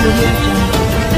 Audio Jungle.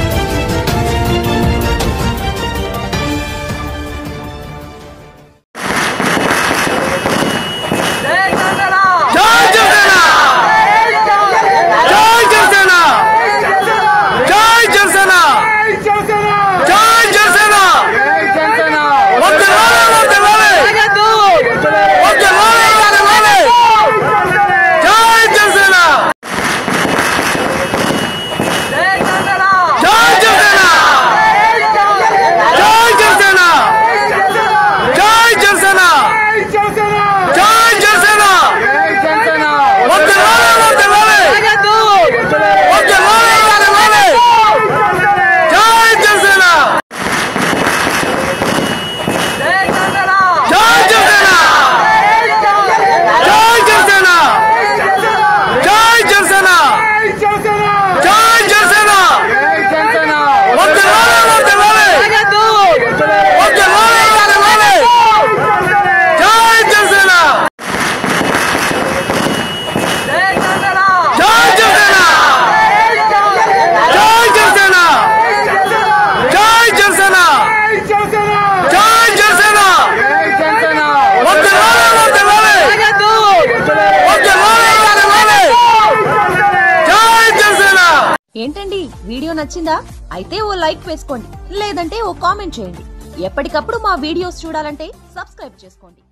ఏంటండి video నచ్చిందా? అయితే ఓ లైక్ వేసుకోండి, లేదంటే ఓ కామెంట్ చేయండి. ఎప్పటికప్పుడు మా వీడియోస్ చూడాలంటే సబ్స్క్రైబ్ చేసుకోండి.